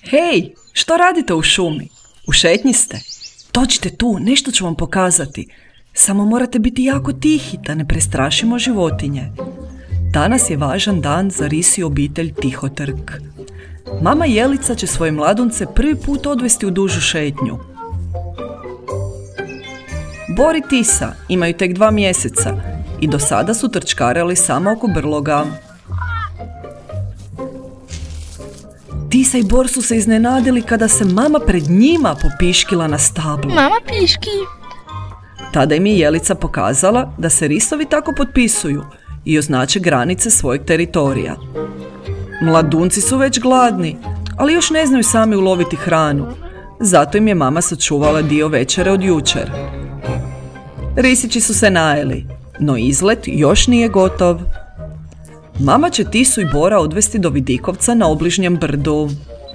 Hej, što radite u šumi? U šetnji ste? Dođite tu, nešto ću vam pokazati. Samo morate biti jako tihi da ne prestrašimo životinje. Danas je važan dan za risiju obitelj Tihotrk. Mama Jelica će svoje mladunce prvi put odvesti u dužu šetnju. Bor i Tisa imaju tek 2 mjeseca i do sada su trčkarali samo oko brloga. Tisa i Bor su se iznenadili kada se mama pred njima popiškila na stablu. Mama piški! Tada im je Jelica pokazala da se risovi tako potpisuju i označe granice svojeg teritorija. Mladunci su već gladni, ali još ne znaju sami uloviti hranu. Zato im je mama sačuvala dio večere od jučer. Risići su se najeli, no izlet još nije gotov. Mama će Tisu i Bora odvesti do vidikovca na obližnjem brdu.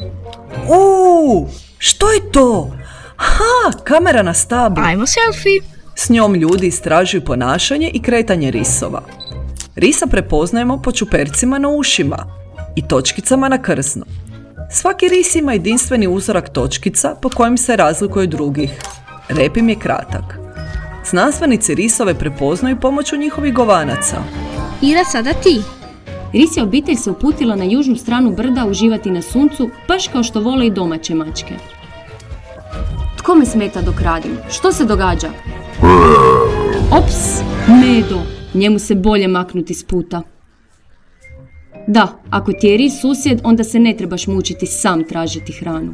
Što je to? Ha, kamera na stablu. Ajmo selfie. S njom ljudi istražuju ponašanje i kretanje risova. Risa prepoznajemo po čupercima na ušima i točkicama na krznu. Svaki ris ima jedinstveni uzorak točkica po kojim se razlikuje od drugih. Rep im je kratak. Znanstvenici risove prepoznaju pomoću njihovih govanaca. Ira, sada ti. Risja obitelj se uputila na južnu stranu brda uživati na suncu, baš kao što vole i domaće mačke. Tko me smeta dok radim? Što se događa? Ops, Medo, njemu se bolje maknuti s puta. Da, ako ti je ris susjed, onda se ne trebaš mučiti sam tražiti hranu.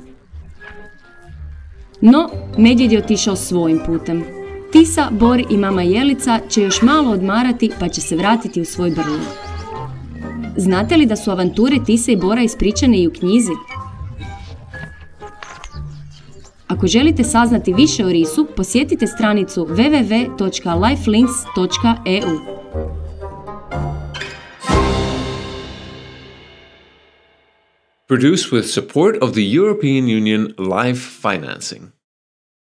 No, medvjed je otišao svojim putem. Tisa, Bor i mama Jelica će još malo odmarati pa će se vratiti u svoj brlog. Znate li da su avanture Tise i Bora ispričane i u knjizi? Ako želite saznati više o risu, posjetite stranicu www.lifelinks.eu. Produced with support of the European Union Life Financing.